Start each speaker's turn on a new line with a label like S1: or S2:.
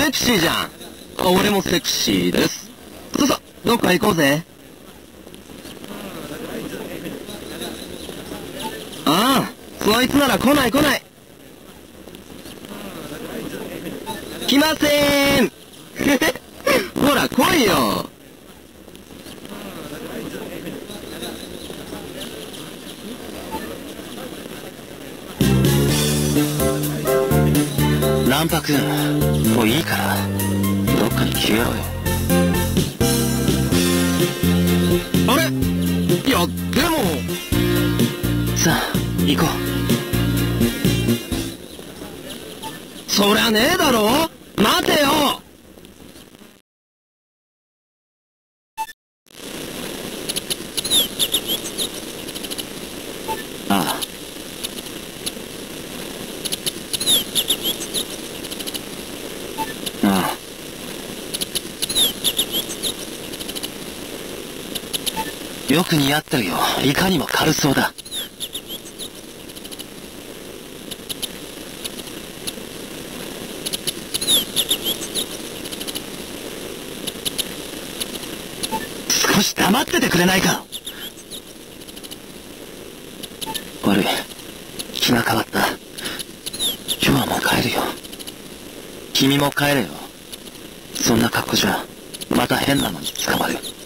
S1: セクシーじゃん。俺もセクシーです。どっか行こうぜ。ああ、そいつなら来ない。来ませーん。ほら、来いよ。
S2: 卵白、もういいから、どっかに消えろよ。
S1: あれ？いや、でも。
S2: さあ、行こう。
S1: そりゃねえだろ。待てよ。
S2: ああ。ああ。よく似合ってるよ。いかにも軽そうだ。少し黙っててくれないか。悪い。気が変わった。今日はもう帰るよ。君も帰れよ。そんな格好じゃまた変なのに捕まる。